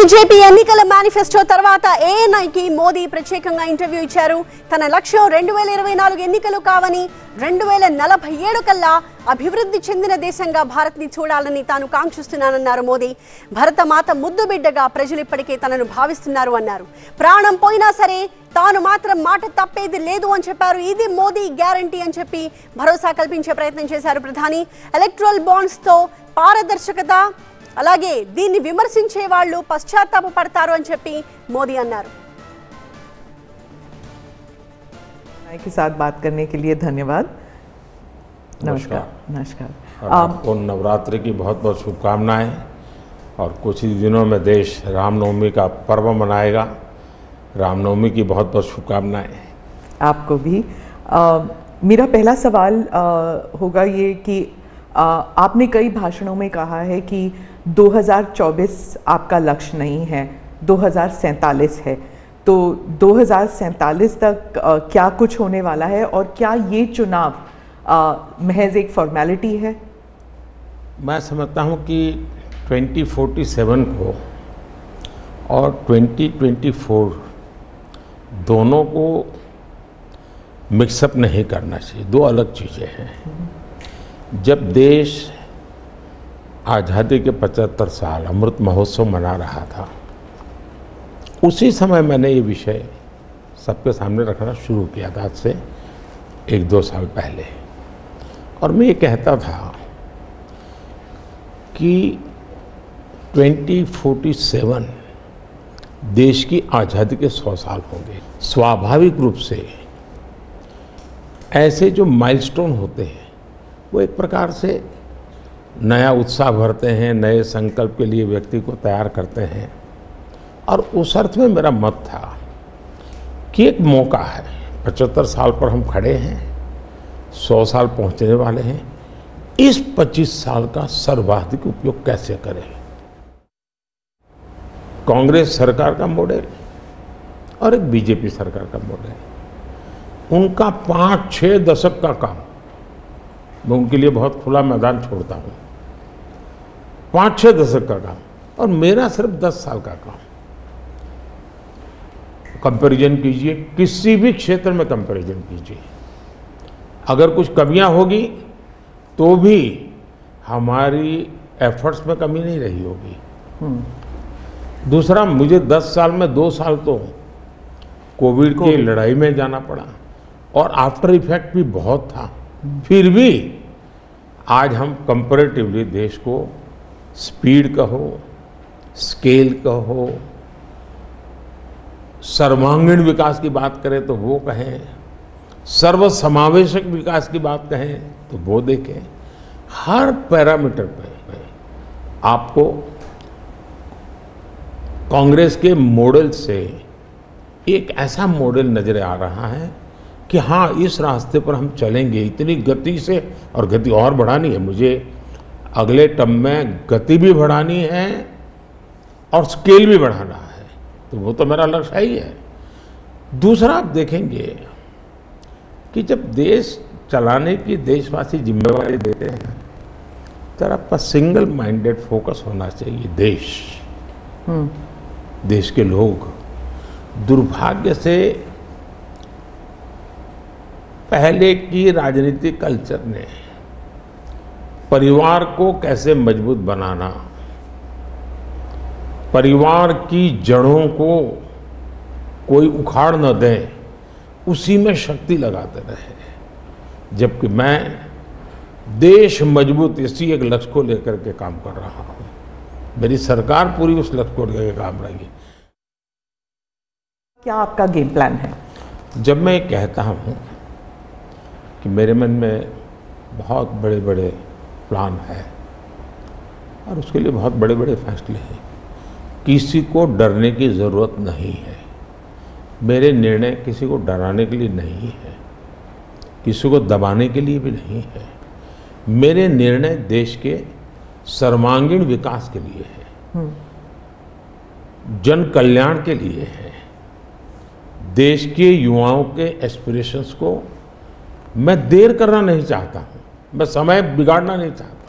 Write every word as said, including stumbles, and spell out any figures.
BJP ఎన్నికల manifesto తర్వాత ఏఎన్ఐకి మోదీ ప్రత్యేకంగా ఇంటర్వ్యూ ఇచ్చారు. తన లక్ష్యం రెండు వేల ఇరవై నాలుగు ఎన్నికలు కావని, రెండు వేల నలభై ఏడు కల్లా అభివృద్ధి చెందిన దేశంగా భారత్ని చూడాలని తాను కాంక్షిస్తున్నానన్నారు మోదీ. భరతమాత ముద్దు బిడ్డగా ప్రజలు ఇప్పటికే తనను భావిస్తున్నారు అన్నారు. ప్రాణం పోయినా సరే తాను మాత్రం మాట తప్పేది లేదు అని చెప్పారు. ఇది మోదీ గ్యారంటీ అని చెప్పి భరోసా కల్పించే ప్రయత్నం చేశారు ప్రధాని. ఎలక్ట్రల్ బాండ్స్ తో పారదర్శకత, అలాగే దీన్ని విమర్శించే వాళ్ళు పశ్చాత్తాప పడతారు అని చెప్పి మోదీ అన్నారు. के साथ बात करने के लिए धन्यवाद. नमस्कार. नमस्कार. आपको नवरात्रि की बहुत बहुत शुभकामनाएं और कुछ ही दिनों में देश रामनवमी का पर्व मनाएगा. रामनवमी की बहुत बहुत शुभकामनाएं. आपको भी. आ, मेरा पहला सवाल आ, होगा ये कि आ, आपने कई भाषणों में कहा है कि दो हज़ार चौबीस आपका लक्ष्य नहीं है, दो हज़ार सैंतालीस है. तो दो हज़ार सैंतालीस तक आ, क्या कुछ होने वाला है और क्या ये चुनाव आ, महज एक फॉर्मेलिटी है? मैं समझता हूँ कि ट्वेंटी फोर्टी सेवन को और ट्वेंटी ट्वेंटी फोर दोनों को मिक्सअप नहीं करना चाहिए. दो अलग चीज़ें हैं. जब देश आज़ादी के पचहत्तर साल अमृत महोत्सव मना रहा था, उसी समय मैंने ये विषय सबके सामने रखना शुरू किया था, आज से एक दो साल पहले. और मैं ये कहता था कि ट्वेंटी फोर्टी सेवन देश की आज़ादी के सौ साल होंगे. स्वाभाविक रूप से ऐसे जो माइलस्टोन होते हैं वो एक प्रकार से नया उत्साह भरते हैं, नए संकल्प के लिए व्यक्ति को तैयार करते हैं. और उस अर्थ में मेरा मत था कि एक मौका है, पचहत्तर साल पर हम खड़े हैं, सौ साल पहुंचने वाले हैं. इस पच्चीस साल का सर्वाधिक उपयोग कैसे करें? कांग्रेस सरकार का मॉडल और एक बीजेपी सरकार का मॉडल, उनका पाँच छः दशक का काम, मैं उनके लिए बहुत खुला मैदान छोड़ता हूँ. पाँच छः दशक का काम और मेरा सिर्फ दस साल का काम. कंपैरिजन कीजिए, किसी भी क्षेत्र में कंपैरिजन कीजिए. अगर कुछ कमियां होगी तो भी हमारी एफर्ट्स में कमी नहीं रही होगी. दूसरा, मुझे दस साल में दो साल तो कोविड की लड़ाई में जाना पड़ा और आफ्टर इफेक्ट भी बहुत था. फिर भी आज हम कंपैरेटिवली देश को स्पीड कहो, स्केल कहो, सर्वांगीण विकास की बात करें तो वो कहें, सर्वसमावेशक विकास की बात कहें तो वो देखें. हर पैरामीटर पे आपको कांग्रेस के मॉडल से एक ऐसा मॉडल नजर आ रहा है कि हाँ, इस रास्ते पर हम चलेंगे. इतनी गति से, और गति और बढ़ानी है मुझे. अगले टर्म में गति भी बढ़ानी है और स्केल भी बढ़ाना है. तो वो तो मेरा लक्ष्य ही है. दूसरा, आप देखेंगे कि जब देश चलाने की देशवासी जिम्मेवारी देते हैं तो आपका सिंगल माइंडेड फोकस होना चाहिए. देश देश के लोग, दुर्भाग्य से पहले की राजनीतिक कल्चर ने परिवार को कैसे मजबूत बनाना, परिवार की जड़ों को कोई उखाड़ न दे, उसी में शक्ति लगाते रहे. जबकि मैं देश मजबूत, इसी एक लक्ष्य को लेकर के काम कर रहा हूं. मेरी सरकार पूरी उस लक्ष्य को लेकर काम रही. क्या आपका गेम प्लान है? जब मैं कहता हूं कि मेरे मन में बहुत बड़े बड़े प्लान है और उसके लिए बहुत बड़े बड़े फैसले हैं, किसी को डरने की ज़रूरत नहीं है. मेरे निर्णय किसी को डराने के लिए नहीं है, किसी को दबाने के लिए भी नहीं है. मेरे निर्णय देश के सर्वांगीण विकास के लिए है, जन कल्याण के लिए है. देश के युवाओं के एस्पिरेशंस को मैं देर करना नहीं चाहता हूँ, मैं समय बिगाड़ना नहीं चाहता.